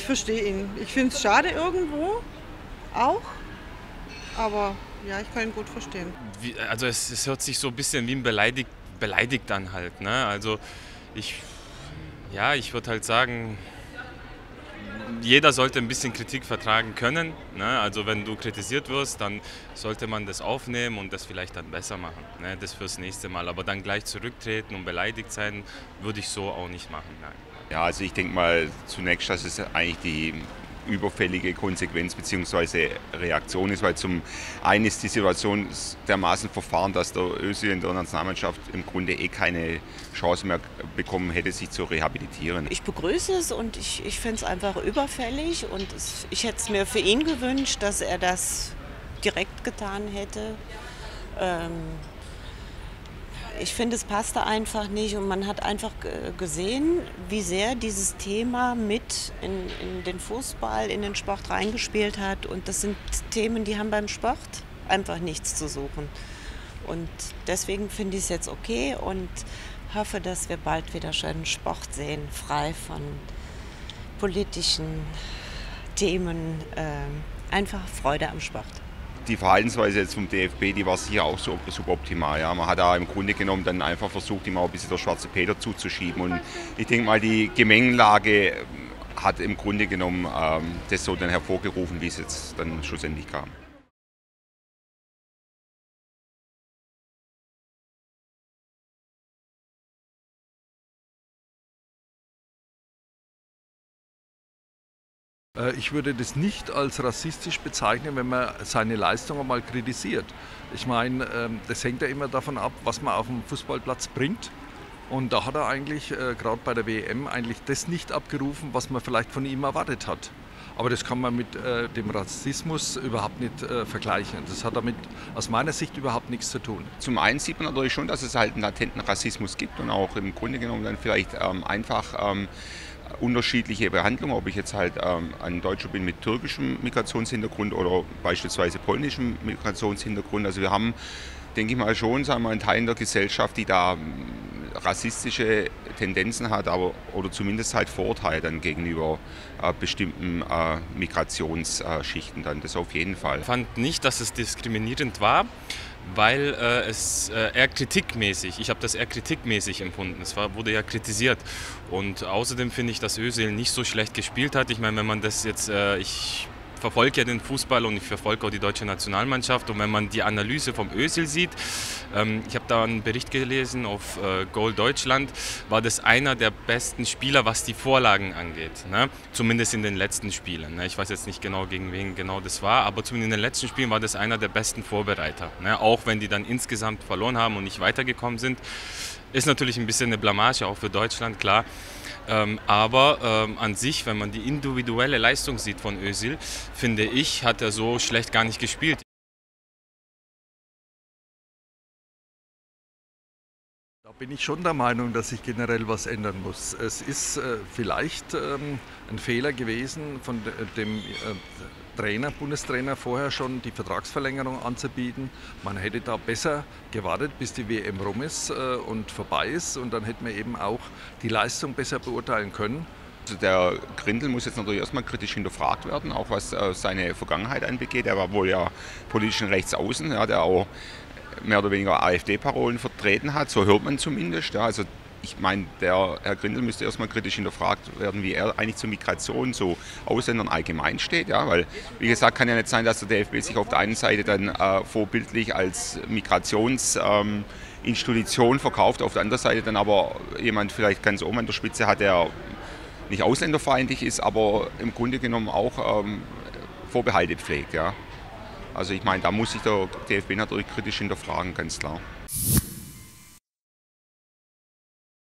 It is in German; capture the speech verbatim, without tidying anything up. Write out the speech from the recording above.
verstehe ihn. Ich finde es schade irgendwo, auch, aber ja, ich kann ihn gut verstehen. Wie, also es, es hört sich so ein bisschen wie ein beleidigt, beleidigt an halt. Ne? Also ich, ja, ich würde halt sagen, jeder sollte ein bisschen Kritik vertragen können. Ne? Also wenn du kritisiert wirst, dann sollte man das aufnehmen und das vielleicht dann besser machen. Ne? Das fürs nächste Mal. Aber dann gleich zurücktreten und beleidigt sein, würde ich so auch nicht machen. Nein. Ja, also ich denke mal zunächst, dass es eigentlich die überfällige Konsequenz bzw. Reaktion ist, weil zum einen ist die Situation dermaßen verfahren, dass der Özil in der Nationalmannschaft im Grunde eh keine Chance mehr bekommen hätte, sich zu rehabilitieren. Ich begrüße es und ich, ich finde es einfach überfällig und es, ich hätte es mir für ihn gewünscht, dass er das direkt getan hätte. Ähm, Ich finde, es passte einfach nicht und man hat einfach gesehen, wie sehr dieses Thema mit in, in den Fußball, in den Sport reingespielt hat. Und das sind Themen, die haben beim Sport einfach nichts zu suchen. Und deswegen finde ich es jetzt okay und hoffe, dass wir bald wieder schönen Sport sehen, frei von politischen Themen. Äh, einfach Freude am Sport. Die Verhaltensweise jetzt vom D F B, die war sicher auch so suboptimal. Ja. Man hat da im Grunde genommen dann einfach versucht, ihm auch ein bisschen der schwarze Peter zuzuschieben. Und ich denke mal, die Gemengelage hat im Grunde genommen ähm, das so dann hervorgerufen, wie es jetzt dann schlussendlich kam. Ich würde das nicht als rassistisch bezeichnen, wenn man seine Leistung einmal kritisiert. Ich meine, das hängt ja immer davon ab, was man auf dem Fußballplatz bringt. Und da hat er eigentlich, gerade bei der W M, eigentlich das nicht abgerufen, was man vielleicht von ihm erwartet hat. Aber das kann man mit dem Rassismus überhaupt nicht vergleichen. Das hat damit aus meiner Sicht überhaupt nichts zu tun. Zum einen sieht man natürlich schon, dass es halt einen latenten Rassismus gibt und auch im Grunde genommen dann vielleicht ähm, einfach ähm, unterschiedliche Behandlung, ob ich jetzt halt ähm, ein Deutscher bin mit türkischem Migrationshintergrund oder beispielsweise polnischem Migrationshintergrund. Also wir haben, denke ich mal, schon sagen wir, einen Teil der Gesellschaft, die da rassistische Tendenzen hat, aber oder zumindest halt Vorteile dann gegenüber äh, bestimmten äh, Migrationsschichten dann, das auf jeden Fall. Ich fand nicht, dass es diskriminierend war, weil äh, es äh, eher kritikmäßig, ich habe das eher kritikmäßig empfunden, es war, wurde ja kritisiert und außerdem finde ich, dass Özil nicht so schlecht gespielt hat. Ich meine, wenn man das jetzt, äh, ich verfolge ja den Fußball und ich verfolge auch die deutsche Nationalmannschaft und wenn man die Analyse vom Özil sieht, ähm, ich habe da einen Bericht gelesen auf äh, Goal Deutschland, war das einer der besten Spieler, was die Vorlagen angeht, ne? Zumindest in den letzten Spielen. Ne? Ich weiß jetzt nicht genau, gegen wen genau das war, aber zumindest in den letzten Spielen war das einer der besten Vorbereiter. Ne? Auch wenn die dann insgesamt verloren haben und nicht weitergekommen sind, ist natürlich ein bisschen eine Blamage auch für Deutschland, klar. Ähm, aber ähm, an sich, wenn man die individuelle Leistung sieht von Özil, finde ich, hat er so schlecht gar nicht gespielt. Da bin ich schon der Meinung, dass sich generell was ändern muss. Es ist äh, vielleicht ähm, ein Fehler gewesen von de dem äh, Trainer, Bundestrainer vorher schon die Vertragsverlängerung anzubieten. Man hätte da besser gewartet, bis die W M rum ist äh, und vorbei ist und dann hätte man eben auch die Leistung besser beurteilen können. Also der Grindel muss jetzt natürlich erstmal kritisch hinterfragt werden, auch was äh, seine Vergangenheit anbegeht. Er war wohl ja politischen Rechtsaußen, ja, der auch mehr oder weniger AfD-Parolen vertreten hat, so hört man zumindest. Ja, also ich meine, der Herr Grindel müsste erstmal kritisch hinterfragt werden, wie er eigentlich zur Migration, zu Ausländern allgemein steht. Ja, weil, wie gesagt, kann ja nicht sein, dass der D F B sich auf der einen Seite dann äh, vorbildlich als Migrationsinstitution ähm, verkauft, auf der anderen Seite dann aber jemand vielleicht ganz oben an der Spitze hat, der nicht ausländerfeindlich ist, aber im Grunde genommen auch ähm, Vorbehalte pflegt. Ja. Also ich meine, da muss sich der D F B natürlich kritisch hinterfragen, ganz klar.